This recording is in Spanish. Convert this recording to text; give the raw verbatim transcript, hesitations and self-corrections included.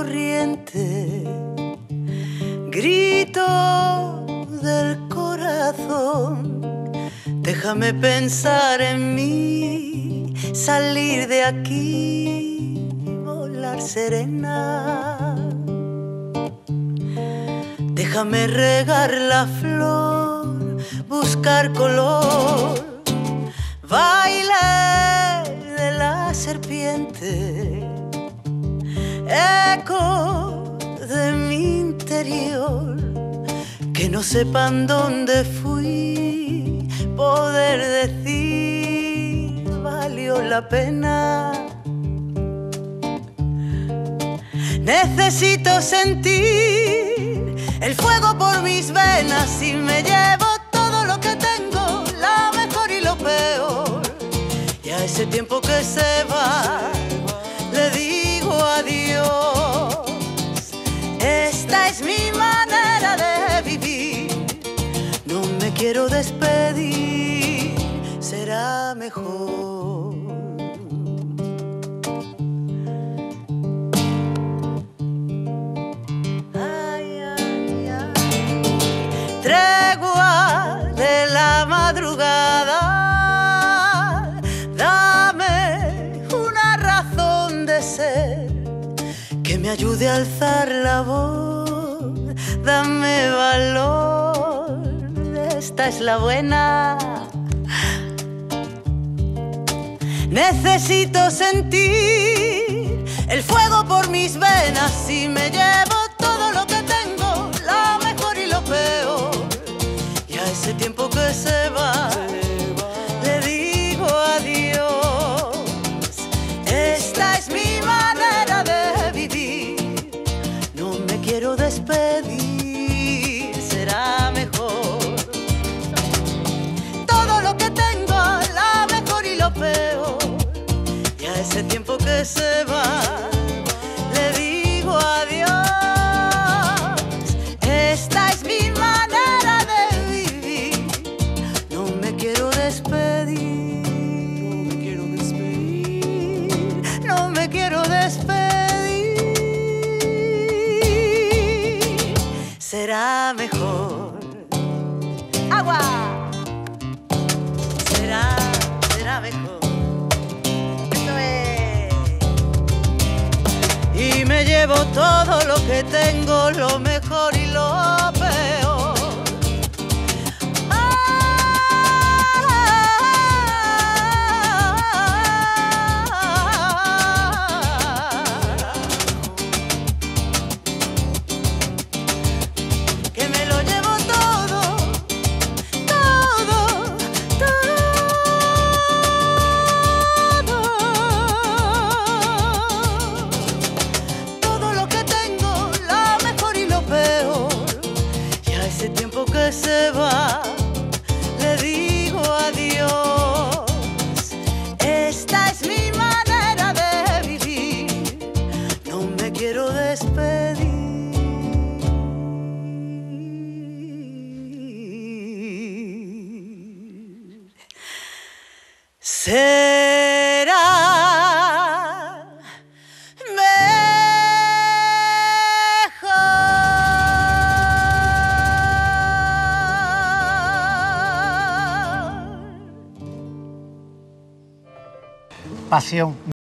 corriente, grito del corazón. Déjame pensar en mí, salir de aquí, volar serena. Déjame regar la flor, buscar color, baile de la serpiente, eco de mi interior, que no sepan dónde fui, poder decir valió la pena. Necesito sentir el fuego por mis venas y me llevo todo lo que tengo, lo mejor y lo peor. Y a ese tiempo que se va, le digo adiós. Esta es mi manera de vivir, no me quiero despedir, será mejor. Tregua de la madrugada, dame una razón de ser que me ayude a alzar la voz, dame valor, esta es la buena. Necesito sentir el fuego por mis venas y me llevo todo lo que tengo, lo mejor y lo peor. Y a ese tiempo que se va, le digo adiós. Esta es mi manera de vivir, no me quiero despedir, será mejor. Todo lo que tengo, lo mejor y lo peor. Y a ese tiempo que se va, le digo adiós. Esta es mi manera de vivir, no me quiero despedir, no me quiero despedir, no me quiero despedir, será mejor. ¡Agua! Será, será mejor. Eso es. Y me llevo todo lo que tengo, lo mejor y lo peor. Que me lo llevo todo, todo, todo. Todo lo que tengo, lo mejor y lo peor. Y a ese tiempo que se va, le digo adiós. Esta es mi manera de vivir, no me quiero despedir. Será Pasión.